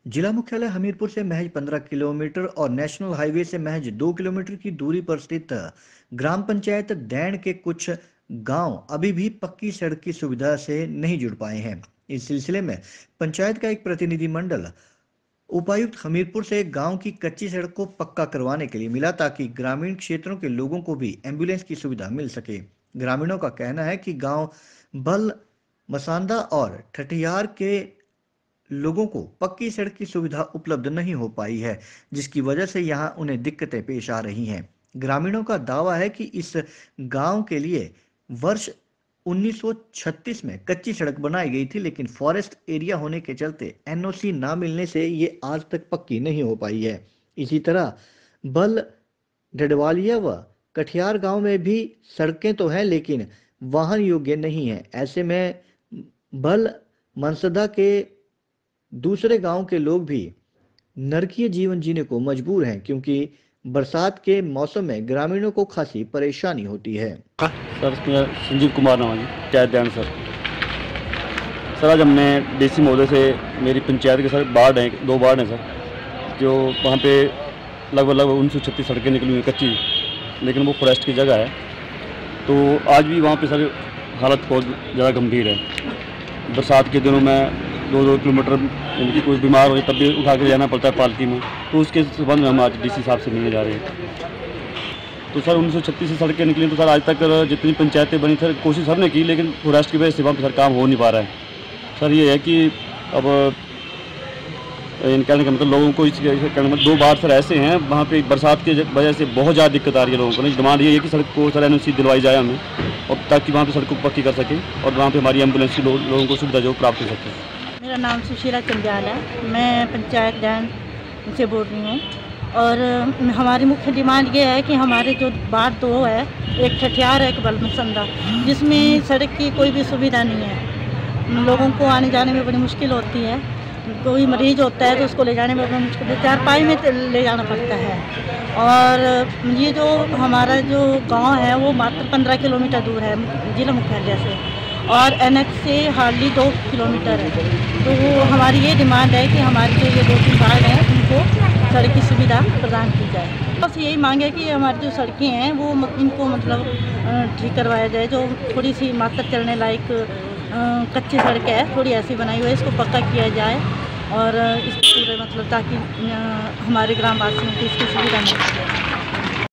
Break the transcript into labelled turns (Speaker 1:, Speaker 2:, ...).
Speaker 1: जिला मुख्यालय हमीरपुर से महज 15 किलोमीटर और नेशनल हाईवे से महज 2 किलोमीटर की दूरी पर स्थित ग्राम पंचायत दैण के कुछ गांव अभी भी पक्की सड़क की सुविधा से नहीं जुड़ पाए हैं। इस सिलसिले में पंचायत का एक प्रतिनिधिमंडल उपायुक्त हमीरपुर से गांव की कच्ची सड़क को पक्का करवाने के लिए मिला ताकि ग्रामीण क्षेत्रों के लोगों को भी एम्बुलेंस की सुविधा मिल सके। ग्रामीणों का कहना है कि गांव बल मसांदा और ठठियार के लोगों को पक्की सड़क की सुविधा उपलब्ध नहीं हो पाई है, जिसकी वजह से यहां उन्हें दिक्कतें पेश आ रही हैं। ग्रामीणों का दावा है कि इस गांव के लिए वर्ष 1936 में कच्ची सड़क बनाई गई थी, लेकिन फॉरेस्ट एरिया होने के चलते एनओसी ना मिलने से ये आज तक पक्की नहीं हो पाई है। इसी तरह बल डडवालिया व कठियार गांव में भी सड़कें तो हैं, लेकिन वाहन योग्य नहीं है। ऐसे में बल मनसदा के दूसरे गांव के लोग भी नरकीय जीवन जीने को मजबूर हैं, क्योंकि बरसात के मौसम में ग्रामीणों को खासी परेशानी होती है।
Speaker 2: सर मैं संजीव कुमार नाम है, पंचायत दैण सर। सर आज हमने डीसी महोदय से मेरी पंचायत के सर वार्ड हैं, 2 वार्ड हैं सर, जो वहाँ पे लगभग 1936 सड़कें निकली हुई कच्ची, लेकिन वो फॉरेस्ट की जगह है। तो आज भी वहाँ पे सर हालत बहुत ज़्यादा गंभीर है। बरसात के दिनों में 2-2 किलोमीटर यानी कि कोई बीमार हो तब भी उठा के जाना पड़ता है पालकी में। तो उसके संबंध में हम आज डीसी साहब से मिलने जा रहे हैं। तो सर 1936 से सड़कें निकली, तो सर आज तक जितनी पंचायतें बनी सर कोशिश सबने की, लेकिन फॉरेस्ट की वजह से वहाँ पर सर काम हो नहीं पा रहा है। सर ये है कि अब इन कहने का मतलब लोगों को इस कहने मतलब 2 बार सर ऐसे हैं वहाँ पे बरसात की वजह से बहुत ज़्यादा दिक्कत आ रही है लोगों को। नहीं, डिमांड ये है कि सड़क को सर एनओसी दिलवाई जाए हमें, और ताकि वहाँ पे सड़क को पक्की कर सकें और वहाँ पे हमारी एम्बुलेंस की लोगों को सुविधा जो प्राप्त हो सके।
Speaker 3: मेरा नाम सुशीला चंद्याल है, मैं पंचायत दैण से बोल रही हूँ। और हमारी मुख्य डिमांड ये है कि हमारे जो वार्ड 2 है, एक ठठियार है, एक बलमसंदा, जिसमें सड़क की कोई भी सुविधा नहीं है। लोगों को आने जाने में बड़ी मुश्किल होती है। कोई मरीज होता है तो उसको ले जाने में बड़ी मुश्किल है, 4 में ले जाना पड़ता है। और ये जो हमारा जो गांव है वो मात्र 15 किलोमीटर दूर है जिला मुख्यालय से, और एनएच से हार्डली 2 किलोमीटर है। तो वो हमारी ये डिमांड है कि हमारे जो ये 2-3 वार्ड हैं उनको सड़क की सुविधा प्रदान की जाए। बस यही मांग है कि हमारी जो सड़कें हैं वो इनको मतलब ठीक करवाया जाए। जो थोड़ी सी मात्र चलने लायक कच्ची सड़क है, थोड़ी ऐसी बनाई हुई है, इसको पक्का किया जाए और इसको पूरे मतलब ताकि हमारे ग्रामवासियों को इसकी सुविधा मिल सके।